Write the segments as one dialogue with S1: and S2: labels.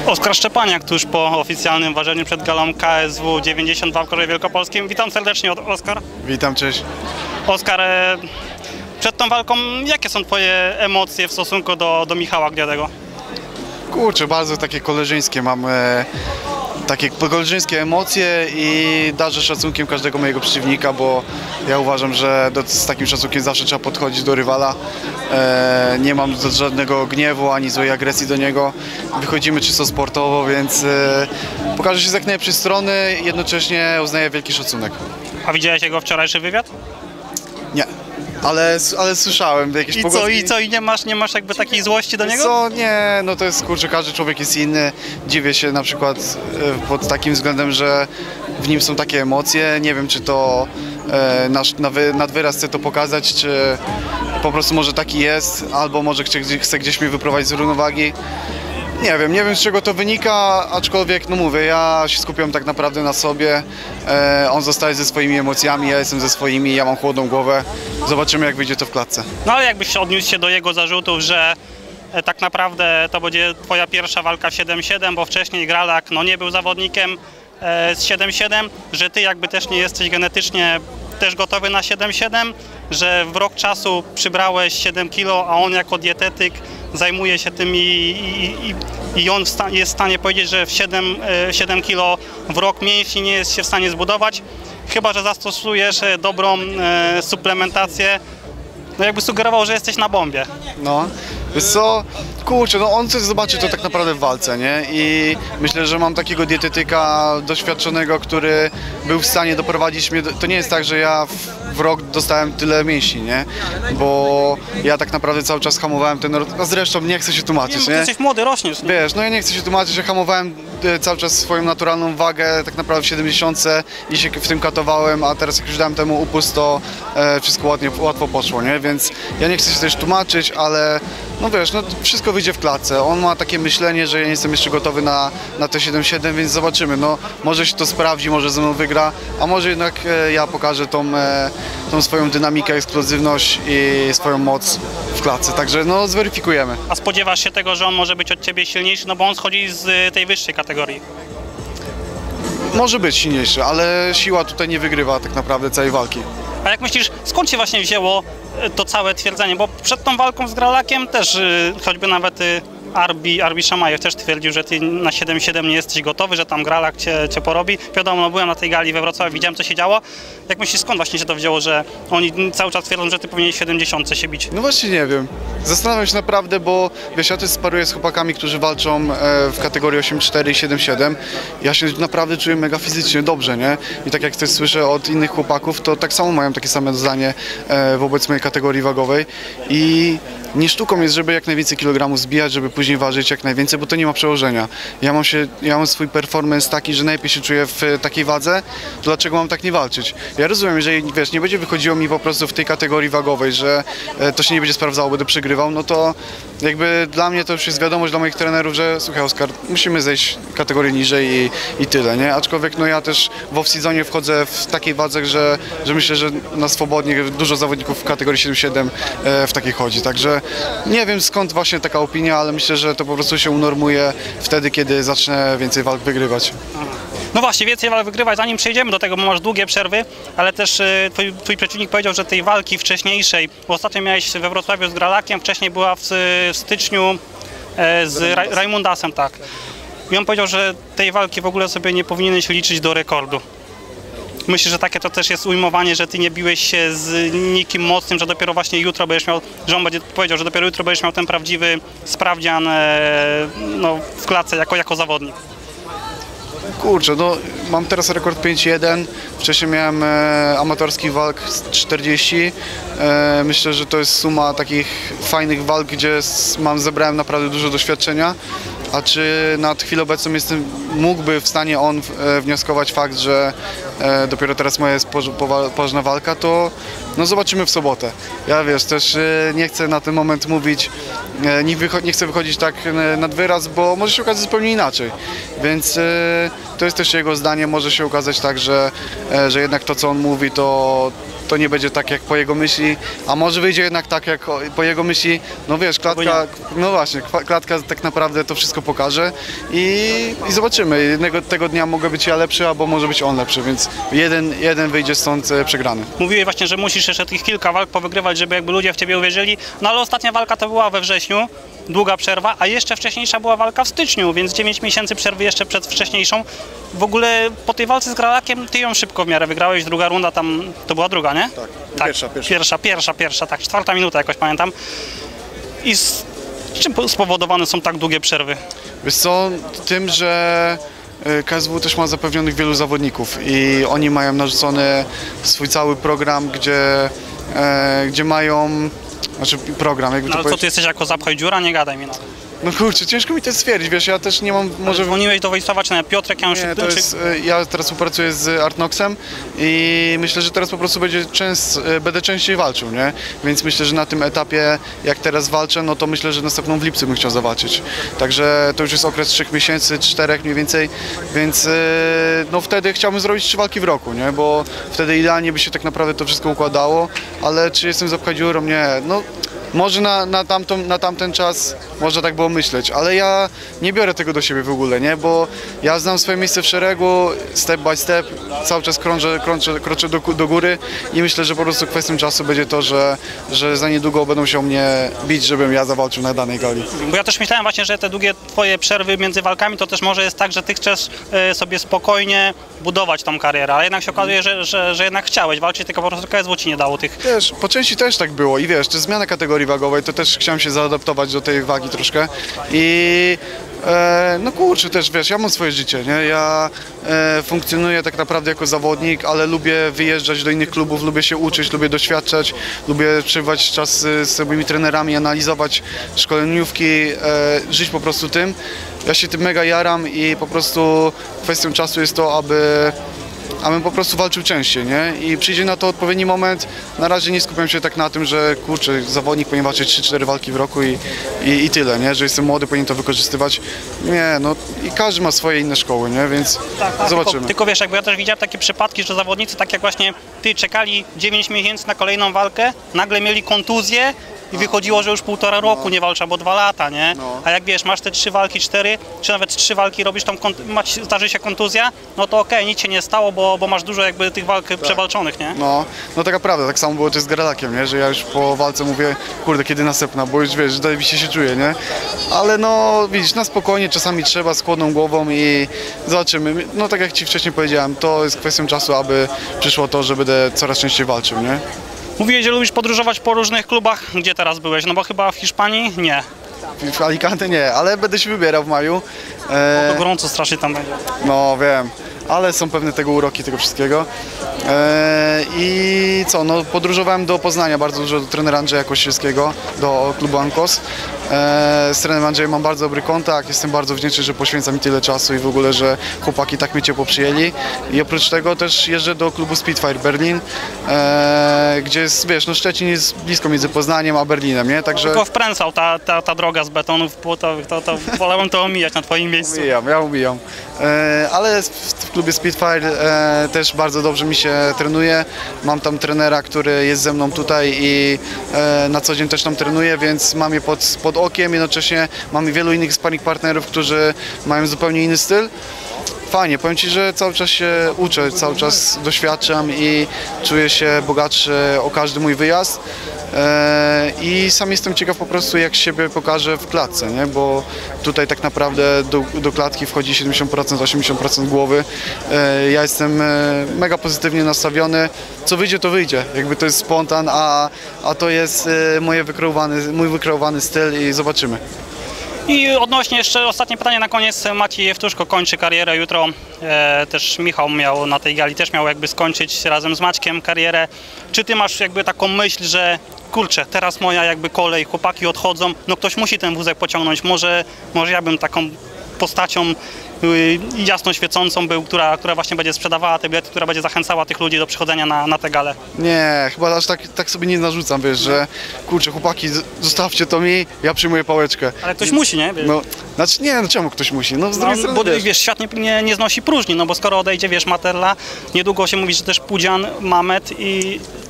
S1: Oskar Szczepaniak tuż po oficjalnym ważeniu przed galą KSW 92 w Korze Wielkopolskim. Witam serdecznie, Oskar.
S2: Witam, cześć.
S1: Oskar, przed tą walką jakie są Twoje emocje w stosunku do Michała Gdziadego?
S2: Kurczę, bardzo takie koleżeńskie mam takie koleżeńskie emocje i darzę szacunkiem każdego mojego przeciwnika, bo ja uważam, że z takim szacunkiem zawsze trzeba podchodzić do rywala. Nie mam żadnego gniewu ani złej agresji do niego. Wychodzimy czysto sportowo, więc pokażę się z jak najlepszej strony, jednocześnie uznaję wielki szacunek.
S1: A widziałeś jego wczorajszy wywiad?
S2: Nie. Ale słyszałem jakieś pogłoski.
S1: I nie masz jakby takiej złości do niego?
S2: Co? Nie, no to jest, kurczę, każdy człowiek jest inny. Dziwię się na przykład pod takim względem, że w nim są takie emocje. Nie wiem, czy to nad wyraz chce to pokazać, czy po prostu może taki jest, albo może chce gdzieś mnie wyprowadzić z równowagi. Nie wiem z czego to wynika, aczkolwiek no mówię, ja się skupiam tak naprawdę na sobie. On zostaje ze swoimi emocjami, ja jestem ze swoimi, ja mam chłodną głowę. Zobaczymy, jak wyjdzie to w klatce.
S1: No ale jakbyś odniósł się do jego zarzutów, że tak naprawdę to będzie Twoja pierwsza walka w 7-7, bo wcześniej Gralak no nie był zawodnikiem z 7-7, że Ty jakby też nie jesteś genetycznie też gotowy na 7-7, że w rok czasu przybrałeś 7 kg, a on jako dietetyk zajmuje się tym i on jest w stanie powiedzieć, że w 7 kg w rok mięśni nie jest się w stanie zbudować, chyba że zastosujesz dobrą suplementację. No jakby sugerował, że jesteś na bombie.
S2: No, wiesz co, kurczę, no on coś zobaczy to tak naprawdę w walce, nie? I myślę, że mam takiego dietetyka doświadczonego, który był w stanie doprowadzić mnie to nie jest tak, że ja w rok dostałem tyle mięśni, nie? Bo ja tak naprawdę cały czas hamowałem ten rok, a zresztą nie chcę się tłumaczyć, nie?
S1: Ty jesteś młody, rośniesz. Nie?
S2: Wiesz, no ja nie chcę się tłumaczyć, że hamowałem cały czas swoją naturalną wagę, tak naprawdę w 70 i się w tym katowałem, a teraz jak już dałem temu upust, to wszystko łatwo poszło, nie? Więc ja nie chcę się też tłumaczyć, ale no wiesz, no wszystko wyjdzie w klatce. On ma takie myślenie, że ja nie jestem jeszcze gotowy na te 7-7, więc zobaczymy. No, może się to sprawdzi, może ze mną wygra, a może jednak ja pokażę tą swoją dynamikę, eksplozywność i swoją moc w klatce. Także no zweryfikujemy.
S1: A spodziewasz się tego, że on może być od Ciebie silniejszy, no bo on schodzi z tej wyższej kategorii?
S2: Może być silniejszy, ale siła tutaj nie wygrywa tak naprawdę całej walki.
S1: A jak myślisz, skąd się właśnie wzięło to całe twierdzenie? Bo przed tą walką z Gralakiem też choćby nawet Arbi Szamajew też twierdził, że Ty na 7-7 nie jesteś gotowy, że tam Gralak cię porobi. Wiadomo, no byłem na tej gali we Wrocławiu, widziałem co się działo. Jak myślisz, skąd właśnie się to wzięło, że oni cały czas twierdzą, że Ty powinieneś w 70 się bić?
S2: No właśnie nie wiem. Zastanawiam się naprawdę, bo wiesz, ja też sparuję z chłopakami, którzy walczą w kategorii 8-4 i 7-7. Ja się naprawdę czuję mega fizycznie dobrze, nie? I tak jak też słyszę od innych chłopaków, to tak samo mają takie same zdanie wobec mojej kategorii wagowej. I nie sztuką jest, żeby jak najwięcej kilogramów zbijać, żeby później ważyć jak najwięcej, bo to nie ma przełożenia. Ja mam swój performance taki, że najlepiej się czuję w takiej wadze, to dlaczego mam tak nie walczyć? Ja rozumiem, jeżeli wiesz, nie będzie wychodziło mi po prostu w tej kategorii wagowej, że to się nie będzie sprawdzało, będę przegrywał, no to jakby dla mnie to już jest wiadomość dla moich trenerów, że słuchaj Oskar, musimy zejść kategorię niżej i tyle, nie? Aczkolwiek no ja też w off-seasonie wchodzę w takiej wadze, że myślę, że na swobodnie dużo zawodników w kategorii 7-7 w takiej chodzi, także nie wiem skąd właśnie taka opinia, ale myślę, że to po prostu się unormuje wtedy, kiedy zacznę więcej walk wygrywać.
S1: No właśnie, więcej walk wygrywać, zanim przejdziemy do tego, bo masz długie przerwy, ale też twój przeciwnik powiedział, że tej walki wcześniejszej, bo ostatnio miałeś we Wrocławiu z Gralakiem, wcześniej była w styczniu z Raimundasem, tak. I on powiedział, że tej walki w ogóle sobie nie powinieneś liczyć do rekordu. Myślę, że takie to też jest ujmowanie, że Ty nie biłeś się z nikim mocnym, że dopiero właśnie jutro będziesz miał, że on będzie powiedział, że dopiero jutro będziesz miał ten prawdziwy sprawdzian no, w klatce jako zawodnik.
S2: Kurczę, no mam teraz rekord 5-1, wcześniej miałem amatorskich walk 40. Myślę, że to jest suma takich fajnych walk, gdzie zebrałem naprawdę dużo doświadczenia. A czy na chwilę obecną mógłby w stanie on wnioskować fakt, że dopiero teraz moja jest poważna walka, to no zobaczymy w sobotę. Ja wiesz, też nie chcę na ten moment mówić, nie chcę wychodzić tak nad wyraz, bo może się okazać zupełnie inaczej. Więc to jest też jego zdanie, może się okazać tak, że jednak to co on mówi to to nie będzie tak jak po jego myśli, a może wyjdzie jednak tak jak po jego myśli, no wiesz, klatka, no właśnie, klatka tak naprawdę to wszystko pokaże i zobaczymy. Jednego tego dnia mogę być ja lepszy, albo może być on lepszy, więc jeden wyjdzie stąd przegrany.
S1: Mówiłeś właśnie, że musisz jeszcze tych kilka walk powygrywać, żeby jakby ludzie w ciebie uwierzyli, no ale ostatnia walka to była we wrześniu, długa przerwa, a jeszcze wcześniejsza była walka w styczniu, więc 9 miesięcy przerwy jeszcze przed wcześniejszą. W ogóle po tej walce z Gralakiem ty ją szybko w miarę wygrałeś, druga runda tam, to była druga, nie?
S2: Tak,
S1: Pierwsza, tak, 4. minuta jakoś pamiętam. I czym spowodowane są tak długie przerwy?
S2: Wiesz co, tym, że KSW też ma zapewnionych wielu zawodników i oni mają narzucony swój cały program, gdzie mają, znaczy program, jakby
S1: No,
S2: to
S1: ale co ty jesteś jako zapchaj dziura? Nie gadaj mi.
S2: No kurczę, ciężko mi to stwierdzić, wiesz, ja też nie mam, może...
S1: Dzwoniłeś do Wojsława, czy na Piotrek Janusz?
S2: Nie, to jest, ja teraz współpracuję z Artnoxem i myślę, że teraz po prostu będę częściej walczył, nie? Więc myślę, że na tym etapie, jak teraz walczę, no to myślę, że następną w lipcu bym chciał zawalczyć. Także to już jest okres 3 miesięcy, 4 mniej więcej, więc no wtedy chciałbym zrobić 3 walki w roku, nie? Bo wtedy idealnie by się tak naprawdę to wszystko układało, ale czy jestem zapchać dziurą? Nie, no... Może na tamten czas można tak było myśleć, ale ja nie biorę tego do siebie w ogóle, nie? Bo ja znam swoje miejsce w szeregu, step by step, cały czas kroczę do góry i myślę, że po prostu kwestią czasu będzie to, że za niedługo będą się o mnie bić, żebym ja zawalczył na danej gali.
S1: Bo ja też myślałem właśnie, że te długie twoje przerwy między walkami to też może jest tak, że ty chcesz sobie spokojnie budować tą karierę, ale jednak się okazuje, że jednak chciałeś walczyć, tylko po prostu KSW ci nie dało tych...
S2: Wiesz, po części też tak było i wiesz, to jest zmiana kategorii wagowej, to też chciałem się zaadaptować do tej wagi troszkę i no kurczę, też wiesz, ja mam swoje życie, nie? Ja funkcjonuję tak naprawdę jako zawodnik, ale lubię wyjeżdżać do innych klubów, lubię się uczyć, lubię doświadczać, lubię przebywać czas z swoimi trenerami, analizować szkoleniówki, żyć po prostu tym. Ja się tym mega jaram i po prostu kwestią czasu jest to, abym po prostu walczył częściej, nie? I przyjdzie na to odpowiedni moment. Na razie nie skupiam się tak na tym, że kurczę, zawodnik powinien walczyć 3-4 walki w roku i tyle, nie? Że jestem młody, powinien to wykorzystywać. Nie, no i każdy ma swoje inne szkoły, nie? Więc
S1: tak,
S2: zobaczymy.
S1: Tylko wiesz, jakby ja też widziałem takie przypadki, że zawodnicy tak jak właśnie ty czekali 9 miesięcy na kolejną walkę, nagle mieli kontuzję i wychodziło, że już 1,5 roku nie walczy, albo 2 lata, nie? A jak wiesz, masz te 3 walki, 4, czy nawet 3 walki robisz, tam zdarzy się kontuzja, no to okej, nic się nie stało, bo masz dużo jakby tych walk przewalczonych, nie?
S2: No taka prawda, tak samo było też z Gralakiem, nie? Że ja już po walce mówię, kurde, kiedy następna, bo już wiesz, zajebiście się czuję, nie? Ale no widzisz, na spokojnie, czasami trzeba z chłodną głową i zobaczymy. No tak jak ci wcześniej powiedziałem, to jest kwestią czasu, aby przyszło to, że będę coraz częściej walczył, nie?
S1: Mówiłeś, że lubisz podróżować po różnych klubach. Gdzie teraz byłeś? No bo chyba w Hiszpanii? Nie.
S2: W Alicante nie, ale będę się wybierał w maju.
S1: To gorąco strasznie tam będzie.
S2: No wiem, ale są pewne tego uroki, tego wszystkiego. I co, no podróżowałem do Poznania bardzo dużo, do trenera Andrzeja Kościelskiego, do klubu Ankos. Z trenerem Andrzejem mam bardzo dobry kontakt, jestem bardzo wdzięczny, że poświęca mi tyle czasu i w ogóle, że chłopaki tak mnie ciepło przyjęli. I oprócz tego też jeżdżę do klubu Spitfire Berlin, gdzie jest, wiesz, no Szczecin jest blisko między Poznaniem a Berlinem, nie? Także...
S1: Tylko wpręsał ta droga z betonów płotowych, to wolałem to omijać na twoim miejscu.
S2: Ja umijam. Ale w klubie Spitfire też bardzo dobrze mi się trenuje. Mam tam trenera, który jest ze mną tutaj i na co dzień też tam trenuje, więc mam je pod okiem. Jednocześnie mamy wielu innych sparring partnerów, którzy mają zupełnie inny styl. Fajnie, powiem Ci, że cały czas się uczę, cały czas doświadczam i czuję się bogatszy o każdy mój wyjazd. I sam jestem ciekaw po prostu, jak siebie pokażę w klatce, nie? Bo tutaj tak naprawdę do klatki wchodzi 70%, 80% głowy. Ja jestem mega pozytywnie nastawiony. Co wyjdzie, to wyjdzie. Jakby to jest spontan, a to jest mój wykreowany styl i zobaczymy.
S1: I odnośnie jeszcze ostatnie pytanie na koniec. Maciej Jewtuszko kończy karierę jutro. Też Michał miał na tej gali też miał jakby skończyć razem z Maćkiem karierę. Czy ty masz jakby taką myśl, że kurczę, teraz moja jakby kolej, chłopaki odchodzą, no ktoś musi ten wózek pociągnąć. Może ja bym taką postacią jasno świecącą był, która właśnie będzie sprzedawała te bilety, która będzie zachęcała tych ludzi do przychodzenia na tę galę.
S2: Nie, chyba aż tak sobie nie narzucam, wiesz, że kurczę, chłopaki, zostawcie to mi, ja przyjmuję pałeczkę.
S1: Ale ktoś musi, nie? Wiesz?
S2: No, znaczy nie, no czemu ktoś musi? No z drugiej strony,
S1: bo wiesz, świat nie znosi próżni, no bo skoro odejdzie, wiesz, Materla, niedługo się mówi, że też Pudzian, Mamet i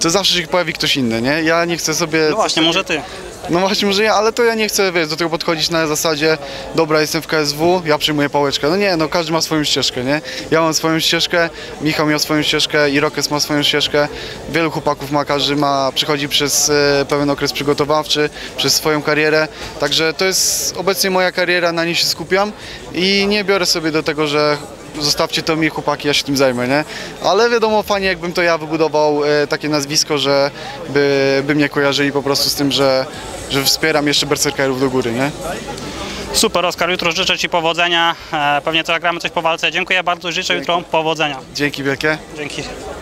S2: to zawsze się pojawi ktoś inny, nie? Ja nie chcę sobie...
S1: No właśnie, może ty.
S2: No właśnie, może ja, ale to ja nie chcę, wiesz, do tego podchodzić na zasadzie dobra, jestem w KSW, ja przyjmuję pałeczkę. No nie, no każdy ma swoją ścieżkę, nie? Ja mam swoją ścieżkę, Michał miał swoją ścieżkę, Irokes ma swoją ścieżkę. Wielu chłopaków ma, każdy przechodzi przez pewien okres przygotowawczy, przez swoją karierę. Także to jest obecnie moja kariera, na niej się skupiam i nie biorę sobie do tego, że zostawcie to mi, chłopaki, ja się tym zajmę, nie? Ale wiadomo, fajnie jakbym to ja wybudował takie nazwisko, że by mnie kojarzyli po prostu z tym, że wspieram jeszcze berserkerów do góry, nie?
S1: Super, Oskar, jutro życzę Ci powodzenia. Pewnie zagramy coś po walce. Dziękuję bardzo, życzę jutro powodzenia.
S2: Dzięki wielkie.
S1: Dzięki.